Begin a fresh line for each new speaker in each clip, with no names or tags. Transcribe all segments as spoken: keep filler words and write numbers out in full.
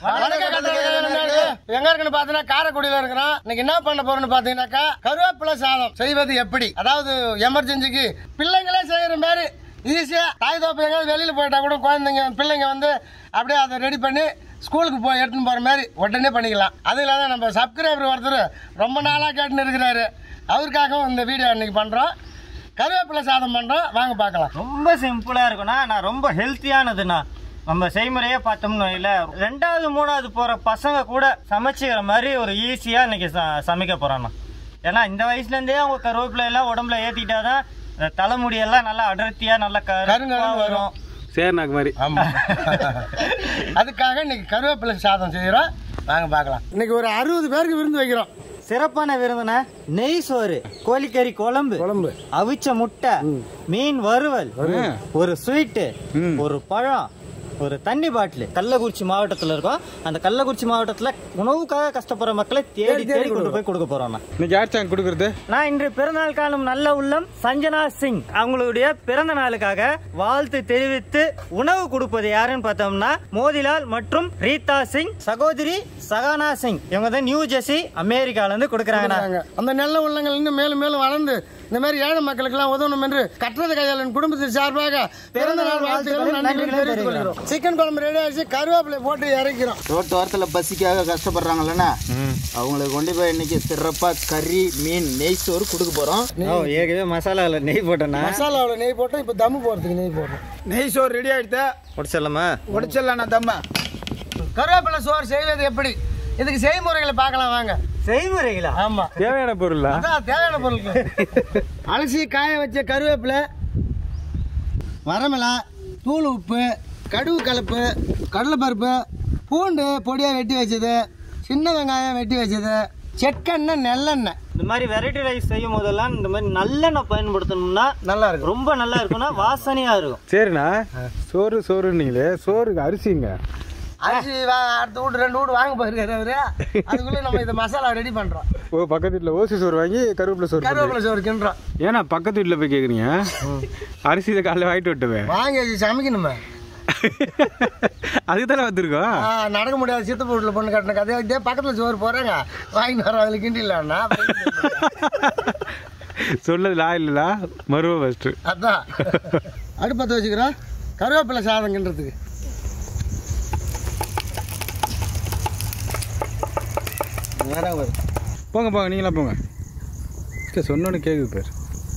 எங்க இருக்குன்னு பாத்தீங்கன்னா காரைக்குடியில இருக்கிறோம். இன்னைக்கு என்ன பண்ண போறோம்னு பாத்தீங்கன்னாக்கா கருவேப்பிலை சாதம் செய்வது எப்படி, அதாவது எமர்ஜென்சிக்கு பிள்ளைங்களே செய்யற மாதிரி ஈஸியா தாய் தோப்பு எங்காவது வெளியில போயிட்டா கூட குழந்தைங்க பிள்ளைங்க வந்து அப்படியே அதை ரெடி பண்ணி ஸ்கூலுக்கு போய் எடுத்துன்னு போற மாதிரி உடனே பண்ணிக்கலாம். அது இல்லாத நம்ம சப்ஸ்கிரைபர் ஒருத்தர் ரொம்ப நாளா கேட்டுன்னு இருக்கிறாரு, அவருக்காகவும் இந்த வீடியோ இன்னைக்கு பண்றோம். கருவேப்பிலை சாதம் பண்றோம், வாங்க பார்க்கலாம்.
ரொம்ப சிம்பிளா இருக்குண்ணா. நான் ரொம்ப ஹெல்த்தியானதுண்ணா. நம்ம செய்முறையே பார்த்தோம்னு இல்லை, ரெண்டாவது மூணாவது போகிற பசங்க கூட சமைச்சிக்கிற மாதிரி ஒரு ஈஸியாக இன்னைக்கு ச சமைக்க போகிறோண்ணா. ஏன்னா இந்த வயசுலேருந்தே அவங்க கருவேப்பிலை எல்லாம் உடம்புல ஏற்றிட்டாதான் தலைமுடியெல்லாம் நல்லா அடர்த்தியாக நல்லா கருங்க வரும்.
சேர்னாக்கு மாதிரி.
ஆமாம், அதுக்காக இன்னைக்கு கருவேப்பிலை சாதம் செய்கிறோம், வாங்க பார்க்கலாம். இன்னைக்கு ஒரு அறுபது பேருக்கு விருந்து வைக்கிறோம்.
சிறப்பான விருந்துனா நெய் சோறு, கோழிக்கறி குழம்பு, குழம்பு அவிச்ச முட்டை, மீன் வறுவல், ஒரு ஸ்வீட்டு, ஒரு பழம், ஒரு தண்ணி பாட்டில். கள்ளக்குறிச்சி மாவட்டத்தில் இருக்கோம். அந்த கள்ளக்குறிச்சி மாவட்டத்தில் உணவுக்காக கஷ்டப்படுற மக்களை தேடி தேடி கொண்டு போய் கொடுக்க போறோம்.
இன்னைக்கு யார் சாங் கொடுக்கறது?
நான் இன்று பிறந்தநாள் காணும் நல்ல உள்ளம் சஞ்சனா சிங் அவங்களுடைய பிறந்த நாளுக்காக வாழ்த்து தெரிவித்து உணவு கொடுப்பது யாருன்னு பார்த்தோம்னா மோதிலால் மற்றும் ரீதா சிங், சகோதரி சகானா சிங். இவங்க தான் நியூ ஜெர்சி அமெரிக்கால இருந்து கொடுக்குறாங்க.
அந்த நல்ல உள்ளங்கள் இன்னும் மேலும் மேலும் வளர்ந்து இந்த மாதிரி ஏழை மக்களுக்கு எல்லாம் உதவணும் என்று கட்டுறது கையாளன் குடும்பத்தின் சார்பாக பிறந்த நாள் வாழ்த்துக்கள் நன்றிகளை தெரிவித்துக் கொள்கிறோம். சிக்கன் குழம்பு ரெடி ஆயிடுச்சு, கருவேப்பிலை போட்டு இறக்கிறோம்.
ரோட்டு வாரத்தில் பசிக்காக கஷ்டப்படுறாங்கல்லண்ணா, அவங்களுக்கு கொண்டு போய் இன்னைக்கு சிறப்பா கறி, மீன், நெய் சோறு கொடுக்க போறோம்.
ஏற்கனவே மசாலாவில் நெய் போட்டோம்னா
மசாலாவில் நெய் போட்டோம், இப்போ தம்மு போறதுக்கு நெய் போடுறோம்.
நெய் சோறு ரெடி ஆயிடுச்சு,
உடச்சிடலாமா?
உடச்சிடலாம் தம்ம.
கருவேப்பிலை சோறு செய்வது எப்படி, இதுக்கு செய்முறைகளை பார்க்கலாம் வாங்க.
செய்முறைகளா?
ஆமா,
தேவையான பொருள்.
அதான் தேவையான பொருள். அலசி காய வச்ச கருவேப்பிலை, வரமிளகா, தூள் உப்பு, கடுகு கலப்பு, கடலைப்பருப்பு, பூண்டு பொடியாக வெட்டி வச்சது, சின்ன வெங்காயம் வெட்டி வச்சது, செக்கெண்ணெய், நெல்லெண்ணெய்.
இந்த மாதிரி வெரைட்டி ரைஸ் செய்யும் போதெல்லாம் இந்த மாதிரி நல்லெண்ணெய் பயன்படுத்தணும்னா நல்லா இருக்கும், ரொம்ப நல்லா இருக்கும்னா வாசனையா இருக்கும்.
சரிண்ணா, சோறு சோறுன்னீங்களே, சோறுக்கு அரிசிங்க.
அரிசி அடுத்த வீட்டு ரெண்டு வீடு வாங்க போயிருக்காரு அவரு, அதுக்குள்ளே நம்ம இந்த மசாலா ரெடி பண்றோம்.
ஓ, பக்கத்து வீட்டில் ஓசி சோறு வாங்கி கருவேப்பிலை சோறு
கருவேப்பிலை சோறு கிண்டுறோம்.
ஏன்னா பக்கத்து வீட்டில் போய் கேட்குறீங்க, அரிசி இதை காலையில் வாங்கிட்டு விட்டுவேன்
வாங்கி வச்சு சமைக்கணுமே,
அதுக்கு தானே வந்துருக்கோம்.
நடக்க முடியாது, சித்தப்ப வீட்டில் பொண்ணு கட்டின கதையை இதே பக்கத்தில் சோறு போகிறாங்க, வாங்கிட்டு வரோம், அதில் கிண்டிடலான்னா
சொன்னது லா இல்லைலா மருவ ஃபஸ்ட்டு.
அதான் அடுப்பத்தை வச்சுக்கிறோம் கருவேப்பிலை சாதம் கிண்டுறதுக்கு.
போங்க போங்க, நீங்களாம் போங்க. சரி, சொன்னோன்னு கேட்குது பேர்.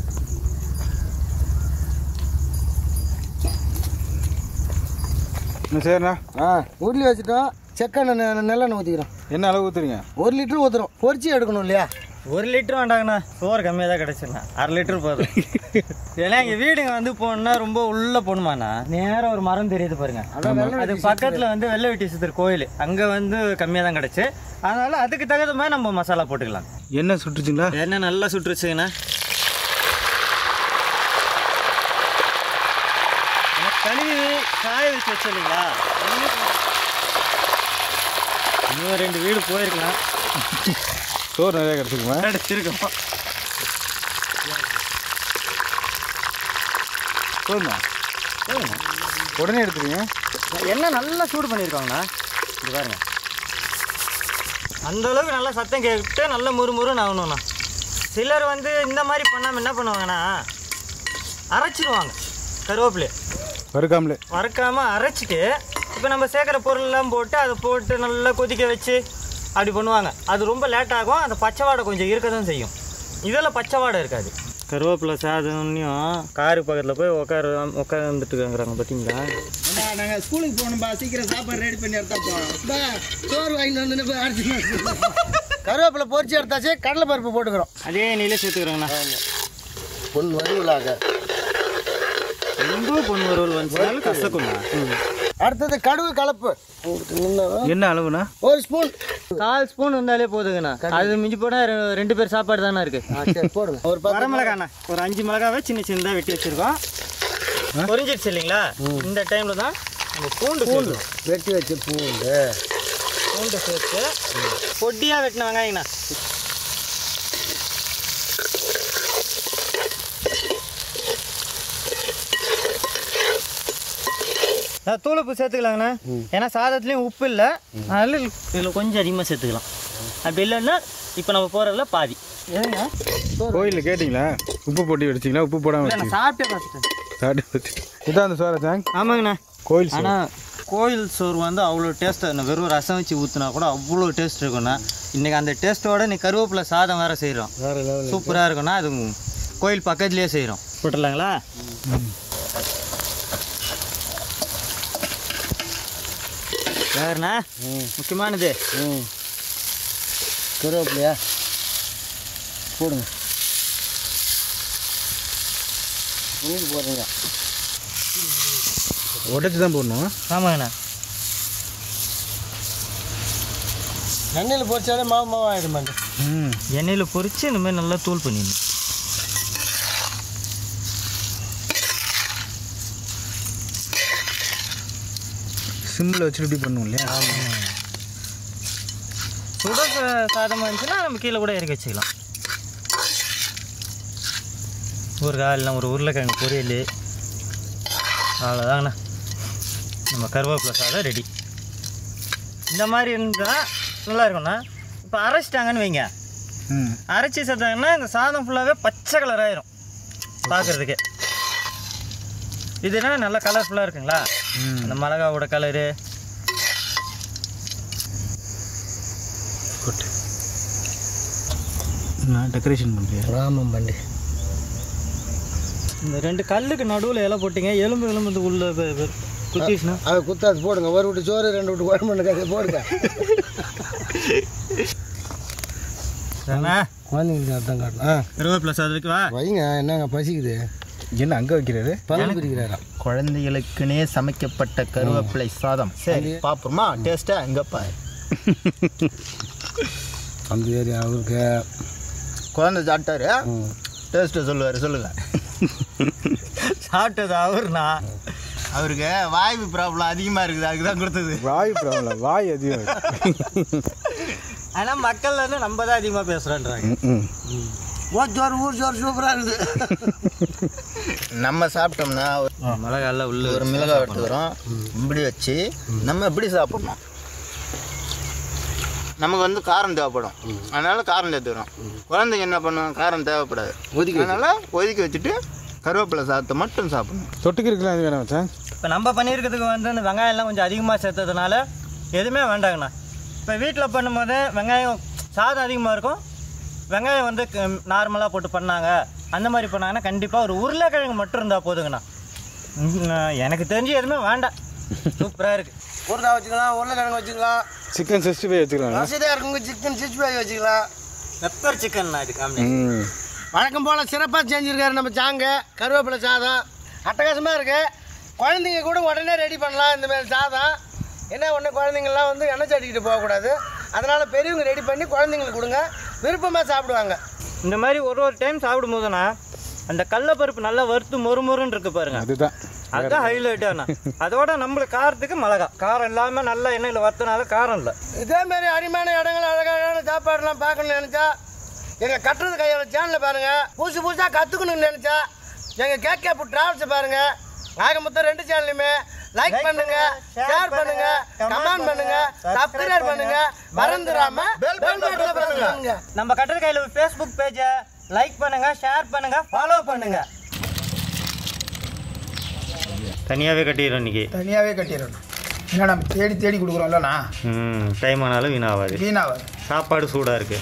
சரிண்ணா,
ஆ உருளி வச்சுட்டோம், செக்கெண்ணெய் நெல்லெண்ணெய் ஊற்றிக்கிறோம்.
என்ன அளவு ஊற்றுறீங்க?
ஒரு லிட்டர் ஊற்றுறோம், பொரிச்சு எடுக்கணும் இல்லையா?
ஒரு லிட்டர் வேண்டாங்கண்ணா, சோறு கம்மியாக தான் கிடச்சுண்ணா, அரை லிட்டர் போதும். ஏன்னா எங்கள் வீடுங்க வந்து போகணுன்னா ரொம்ப உள்ளே போகணுமாண்ணா, நேராக ஒரு மரம் தெரியுது பாருங்க, அது பக்கத்தில் வந்து வெள்ளை வெட்டி சித்தர் கோயில், அங்கே வந்து கம்மியாக தான் கிடச்சி. அதனால அதுக்கு தகுந்த மாதிரி நம்ம மசாலா போட்டுக்கலாம்.
என்ன சுட்டுச்சுங்களா?
என்ன நல்லா சுட்டுருச்சுங்கண்ணா. கழுவி காய வச்சு வச்சிருங்களா, இன்னும் ரெண்டு வீடு போயிருக்கலாம்,
சோறு நிறைய கிடச்சிருக்குமா?
கிடச்சிருக்கோம்.
போதுமா? உடனே எடுத்துருங்க.
என்ன நல்லா சூடு பண்ணியிருக்காங்கண்ணா, இது பாருங்க. அந்தளவுக்கு நல்லா சத்தம் கேட்டு நல்லா முறுமுறுன்னு ஆகணும்ண்ணா. சிலர் வந்து இந்த மாதிரி பண்ணாமல் என்ன பண்ணுவாங்கன்னா அரைச்சிடுவாங்க, கருவேப்பிலை
வறுக்காமலே
வறுக்காமல் அரைச்சிட்டு இப்போ நம்ம சேர்க்குற பொருள்லாம் போட்டு அதை போட்டு நல்லா கொதிக்க வச்சு அப்படி பண்ணுவாங்க. அது ரொம்ப லேட் ஆகும், அந்த பச்சை வாடை கொஞ்சம் இருக்க தான் செய்யும். இதெல்லாம் பச்சை வாடை இருக்காது. கருவேப்பிலை சாதம்னையும் காரு பக்கத்தில் போய் உட்கார உட்காந்துட்டுங்கிறாங்க பார்த்தீங்களா.
நாங்கள் ஸ்கூலுக்கு போகணும்பா, சீக்கிரம் சாப்பாடு ரெடி பண்ணி எடுத்தா போகிறோம். சோறு வாங்கிட்டு வந்து போய் அடிச்சு கருவேப்பிலை பொரிச்சு எடுத்தாச்சு, கடலை பருப்பு போட்டுக்கிறோம்.
அதே நீங்களே சேர்த்துக்கிறோங்கண்ணா.
பொன் வறுவலாக
ரொம்ப பொன் வறுவல் வந்துச்சுனாலும் கசக்கும்ண்ணா.
அடுத்தது கடுகு கலப்பு.
என்ன அளவுண்ணா?
ஒரு ஸ்பூன்,
கால் ஸ்பூன் இருந்தாலே போதுங்கண்ணா. அது மிஞ்சி போனால் ரெண்டு பேர் சாப்பாடு தானே இருக்குது.
போடுங்க. ஒரு
வர மிளகாண்ணா, ஒரு அஞ்சு மிளகாவை சின்ன சின்னதாக வெட்டி வச்சுருக்கோம். பொரிஞ்சிடுச்சு இல்லைங்களா, இந்த டைமில் தான் நம்ம பூண்டு பூண்டு
வெட்டி வச்சு பூண்டு
பூண்டு சேர்த்து பொடியாக வெட்டின வெங்காயங்கண்ணா. தூள் உப்பு சேர்த்துக்கலாங்கண்ணா. ஏன்னா சாதத்துலேயும் உப்பு இல்லை, அதனால இதில் கொஞ்சம் அதிகமாக சேர்த்துக்கலாம். அப்படி இல்லைன்னா இப்போ நம்ம போகிறதுல பாதி.
ஏங்க
கோயிலில் கேட்டிங்களா உப்பு போட்டு வச்சிங்களா? உப்பு போடாமல்
சாப்பிட்டே பார்த்துட்டேன்.
சாப்பிட்டு இதான் அந்த சோறு சாங்.
ஆமாங்கண்ணா.
கோயில் சோறு.
ஆனால் கோயில் சோறு வந்து அவ்வளோ டேஸ்ட்டாக வெறும் ரசம் வச்சு ஊற்றினா கூட அவ்வளோ டேஸ்ட் இருக்குண்ணா. இன்றைக்கி அந்த டேஸ்ட்டோட நீ கருவேப்பிலை சாதம் வேறு செய்கிறோம்,
வேறு லெவல்
சூப்பராக இருக்குண்ணா. அது கோயில் பக்கத்துலேயே செய்கிறோம். போட்டுடலாங்களா? வேறுண்ணா முக்கியமானது
கருவேப்பிலையா போடுங்க. உங்களுக்கு போடுறீங்க
உடச்சி தான் போடணும்.
ஆமாங்கண்ணா.
எண்ணெயில் பொரிச்சாலே மாவு மாவு ஆகிடுமாங்க.
ம்
எண்ணெயில் பொரித்து இந்த மாதிரி நல்லா தூள் பண்ணிடணும்.
சிம்மில் வச்சுட்டு இப்படி பண்ணுவோம் இல்லையா?
ஆமாம். சுட சாதமாக இருந்துச்சுன்னா நம்ம கீழே கூட இறக்கி வச்சுக்கலாம். ஊறுகாய் இல்லை ஒரு உருளைக்கிழங்கு பொரியல், அவ்வளோதாங்கண்ணா. நம்ம கருவேப்பிலை சாதம் ரெடி. இந்த மாதிரி இருந்தால் நல்லா இருக்கும்ண்ணா. இப்போ அரைச்சிட்டாங்கன்னு வைங்க,
ம்
அரைச்சி சேர்த்தாங்கன்னா இந்த சாதம் ஃபுல்லாகவே பச்சை கலர் ஆயிரும் பார்க்குறதுக்கு. இதுனா நல்லா கலர்ஃபுல்லாக இருக்குங்களா? இந்த மிளகாவோட கலரு.
குட். நான் டெக்கரேஷன் பண்ணுறேன்.
ராமம் பண்ணி
இந்த ரெண்டு கல்லுக்கு நடுவில் இலை போட்டிங்க, எலும்பு எலும்பு உள்ள குத்திச்சுன்னா
அதை குத்தாது போடுங்க. ஒரு விட்டு சோறு ரெண்டு விட்டு குழம்பு கதை போடுங்க. குழந்தைங்களுக்கு அர்த்தம் காட்டணும்.
கருவேப்பிலை சாதத்துக்கு வா
வைங்க. என்னங்க பசிக்குது?
என்ன அங்கே வைக்கிறாரு?
பல்லு பிரிக்கிறாரா?
குழந்தைகளுக்குனே சமைக்கப்பட்ட கருவேப்பிலை சாதம். சரி பார்ப்போமா டேஸ்ட்டா? எங்கப்பா
அந்த ஏரியா அவருக்கு
குழந்தை சாப்பிட்டாரு, டேஸ்ட்டு சொல்லுவார். சொல்லுங்கள்.
சாப்பிட்டது அவர்னா
அவருக்கு வாய்வு ப்ராப்ளம் அதிகமாக இருக்குது, அதுக்கு தான் கொடுத்தது.
வாய் ப்ராப்ளம், வாய் அதிகம்.
ஆனால் மக்கள் வந்து நம்ம தான் அதிகமாக பேசுகிறோன்றாங்க.
ம்
ஊர் சோறு ஊர் சோறு சூப்பராக இருக்குது.
நம்ம சாப்பிட்டோம்னா
மிளகாயில் உள்ள
ஒரு மிளகாய் எடுத்துக்கிறோம், இப்படி வச்சு நம்ம இப்படி சாப்பிட்ணும். நமக்கு வந்து காரம் தேவைப்படும், அதனால காரம் சேர்த்துக்கிறோம். குழந்தைங்க என்ன பண்ணுவோம், காரம் தேவைப்படாது, ஒதுக்கி அதனால் ஒதுக்கி வச்சுட்டு கருவேப்பிலை சாதத்தை மட்டும் சாப்பிடணும்.
தொட்டுக்கு இருக்கலாம். அது வேணாம் சார்.
இப்போ நம்ம பண்ணியிருக்கிறதுக்கு வந்து இந்த வெங்காயம்லாம் கொஞ்சம் அதிகமாக சேர்த்ததுனால எதுவுமே வேண்டாங்கண்ணா. இப்போ வீட்டில் பண்ணும்போது வெங்காயம் சாதம் அதிகமாக இருக்கும், வெங்காயம் வந்து நார்மலாக போட்டு பண்ணாங்க. அந்த மாதிரி பண்ணாங்கன்னா கண்டிப்பாக ஒரு உருளைக்கிழங்கு மட்டும் இருந்தால் போதுங்கண்ணா. எனக்கு தெரிஞ்சு எதுவுமே வேண்டாம், சூப்பராக இருக்குது.
ஊறுகாய் வச்சுக்கலாம், உருளைக்கிழங்கு வச்சுக்கலாம்,
சிக்கன் சிக்ஸ்டி ஃபைவ் வச்சுக்கலாம்.
வசதியாக இருக்குங்க. சிக்கன் சிக்ஸ்டி ஃபைவ் வச்சுக்கலாம்.
பெப்பர் சிக்கன்ண்ணா இது காமெடி.
ம்
வழக்கம் போல் சிறப்பாக செஞ்சுருக்காரு நம்ம சாங்க. கருவேப்பிலை சாதம் அட்டகாசமாக இருக்குது. குழந்தைங்க கூட உடனே ரெடி பண்ணலாம் இந்தமாரி சாதம். ஏன்னா ஒன்று குழந்தைங்கள்லாம் வந்து எண்ணெய் சாட்டிக்கிட்டு போகக்கூடாது, அதனால் பெரியவங்க ரெடி பண்ணி குழந்தைங்களுக்கு கொடுங்க, விருப்பமாக சாப்பிடுவாங்க.
இந்த மாதிரி ஒரு ஒரு டைம் சாப்பிடும் போதுண்ணா அந்த கடலைப்பருப்பு நல்லா வறுத்து மொறு மொறுன்னு இருக்கு பாருங்க,
அதுதான்
அதுதான் ஹைலைட்டாண்ணா. அதோட நம்மளுக்கு காரத்துக்கு மிளகா காரம் இல்லாமல் நல்லா எண்ணெயில் வறுத்தனால காரம் இல்லை.
இதேமாரி அருமையான இடங்கள் அழகான சாப்பாடுலாம் பார்க்கணும்னு நினச்சா எங்கள் கட்டுறது கையால் சேனலில் பாருங்கள். புதுசு புதுசாக கற்றுக்கணும்னு நினச்சா எங்கள் கேகே புட் டிராவல்ஸை பாருங்கள். ஆக மொத்தம் ரெண்டு சேனலுமே லைக் பண்ணுங்க, ஷேர் பண்ணுங்க, கமெண்ட் பண்ணுங்க, சப்ஸ்கிரைப் பண்ணுங்க, மறந்துடாம பெல் பட்டனை பிரஸ் பண்ணுங்க.
நம்ம கட்டுறது கையில் ஃபேஸ்புக் பேஜை லைக் பண்ணுங்க, ஷேர் பண்ணுங்க, ஃபாலோ பண்ணுங்க. தனியாகவே கட்டிடுறோம் இன்னைக்கு.
தனியாகவே கட்டிடணும். ஏன்னா நம்ம தேடி தேடி கொடுக்குறோம்லண்ணா,
ம் டைம் ஆனாலும் வீணாகாது,
வீணாகாது.
சாப்பாடு சூடாக இருக்குது.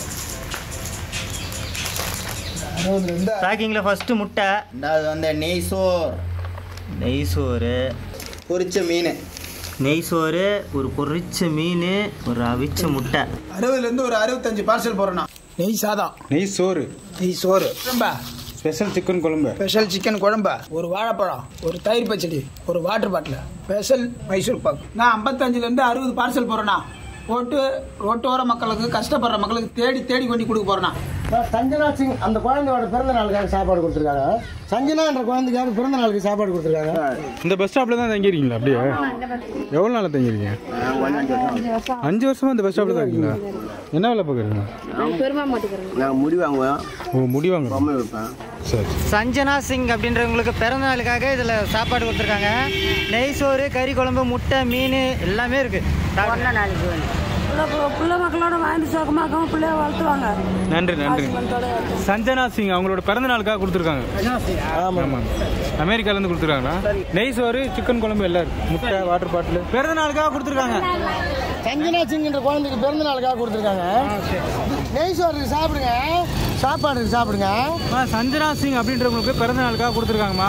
அறுபது ரெண்டு
பேக்கிங்கில் ஃபஸ்ட்டு முட்டை,
அது வந்து நெய் சோறு,
நெய் சோறு,
பொரிச்ச மீன்,
நெய் சோறு, ஒரு பொரிச்ச மீன், ஒரு அவிச்ச முட்டை.
அறுபதுலேருந்து ஒரு அறுபத்தஞ்சு பார்சல் போடுறோண்ணா. நெய் சாதம்,
நெய் சோறு,
நெய் சோறு, குழம்பா,
ஸ்பெஷல் சிக்கன் குழம்பு,
ஸ்பெஷல் சிக்கன் குழம்பா, ஒரு வாழைப்பழம், ஒரு தயிர் பச்சடி, ஒரு water bottle, special Mysore pak. நான் ஐம்பத்தஞ்சுலேருந்து அறுபது பார்சல் போடுறேண்ணா. போட்டு ரோட்டோர மக்களுக்கு, கஷ்டப்படுற மக்களுக்கு தேடி தேடி கொண்டு கொடுக்க போகிறேண்ணா.
சஞ்சனா சிங் அந்த குழந்தையோட பிறந்த நாளுக்காக சாப்பாடு கொடுத்துருக்காங்க. சஞ்சனா என்ற குழந்தைக்காக பிறந்த நாளுக்கு சாப்பாடு கொடுத்துருக்காங்க.
இந்த பஸ் ஸ்டாப்ல தான் தங்கியிருக்கீங்களா? அப்படியே எவ்வளோ நாளாக தங்கியிருக்கீங்க? அஞ்சு வருஷமா இந்த பஸ் ஸ்டாப்ல தான் இருக்கீங்களா? என்ன வேலை பார்க்குறீங்க?
நான் முடி வாங்குவேன்.
ஓ, முடி வாங்க. சரி.
சஞ்சனா சிங் அப்படின்றவங்களுக்கு பிறந்த நாளுக்காக இதில் சாப்பாடு கொடுத்துருக்காங்க. நெய் சோறு, கறி குழம்பு, முட்டை, மீன் எல்லாமே இருக்குது.
நாளைக்கு பிள்ளை மக்களோட வாங்கி சோகமாக்கவும் பிள்ளைய வளர்த்துவாங்க.
நன்றி நன்றி. சஞ்சனா சிங் அவங்களோட பிறந்த நாளுக்காக கொடுத்துருக்காங்க. ஆமாம், அமெரிக்காலேருந்து கொடுத்துருக்காங்களா? நெய் சோறு, சிக்கன் குழம்பு எல்லாம் இருக்கு, முட்டை, வாட்டர் பாட்டில். பிறந்த நாளுக்காக கொடுத்துருக்காங்க.
சஞ்சனா சிங் என்ற குழந்தைக்கு பிறந்த நாளுக்காக கொடுத்துருக்காங்க. நெய் சோறு சாப்பிடுங்க, சாப்பாடு சாப்பிடுங்க.
சஞ்சனா சிங் அப்படின்றவங்களுக்கு பிறந்த நாளுக்காக கொடுத்துருக்காங்கம்மா.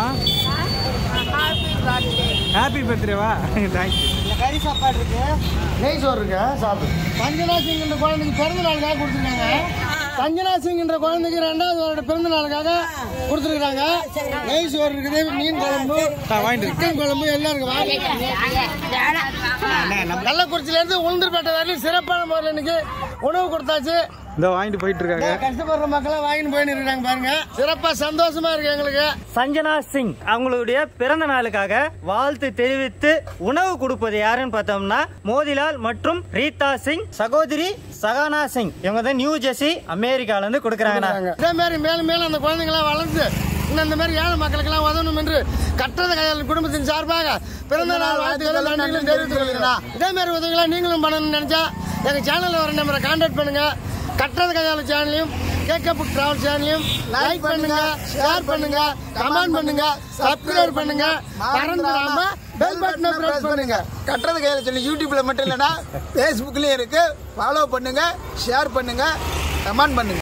ஹாப்பி பர்த்டேவா? தேங்க்யூ.
கறி சாப்பாடு இருக்கு, நெய் சோறு இருக்கு, சாப்பிடு. சஞ்சனா சிங் என்ற குழந்தைக்கு பிறந்த நாளுக்காக கொடுத்துருக்காங்க. சஞ்சனா சிங் என்ற குழந்தைக்கு ரெண்டாவது வாரோட பிறந்த நாளுக்காக கொடுத்துருக்காங்க. நெய் சோறு இருக்குது, மீன் குழம்பு, சிக்கன் குழம்பு எல்லாம் இருக்கு. கள்ளக்குறிச்சியில இருந்து உளுந்தூர்பேட்டை வரையும் சிறப்பான முறையில் இன்னைக்கு உணவு கொடுத்தாச்சு.
இந்த வாங்கிட்டு போயிட்டு இருக்காங்க.
கஷ்டப்படுற மக்கள் வாங்கிட்டு போயிட்டு இருக்காங்க பாருங்க. சிறப்பா சந்தோஷமா இருக்கு எங்களுக்கு.
சஞ்சனா சிங் அவங்களுடைய பிறந்த நாளுக்காக வாழ்த்து தெரிவித்து உணவு கொடுப்பது யாருன்னு பார்த்தோம்னா மோதிலால் மற்றும் ரீதா சிங், சகோதரி சகானா சிங். இவங்க தான் நியூ ஜெர்சி அமெரிக்கால இருந்து கொடுக்குறாங்க.
இதே மாதிரி மேலும் மேலும் அந்த குழந்தைங்களாம் வளர்ந்து இன்னும் இந்த மாதிரி ஏழை மக்களுக்கெல்லாம் உதவணும் என்று கட்டத கையால் குடும்பத்தின் சார்பாக பிறந்த நாள் வாழ்த்துக்களை நன்றிகளும் தெரிவித்துக் கொள்கிறேன். இதே மாதிரி உதவிகளை நீங்களும் பண்ணணும்னு நினைச்சா எங்க சேனல்ல வர நம்பரை கான்டாக்ட் பண்ணுங்க. கட்டத கையாள சேனலையும் கேக்க புக் டிராவல் சேனலையும் லைக் பண்ணுங்க, ஷேர் பண்ணுங்க, கமெண்ட் பண்ணுங்க, சப்ஸ்கிரைப் பண்ணுங்க, மறந்துடாம பெல் பட்டனை பிரஸ் பண்ணுங்க.
கட்டுறது கையில சொல்லி யூடியூப்ல மட்டும் இல்லைன்னா ஃபேஸ்புக்லயும் இருக்கு. ஃபாலோ பண்ணுங்க, ஷேர் பண்ணுங்க, கமெண்ட் பண்ணுங்க.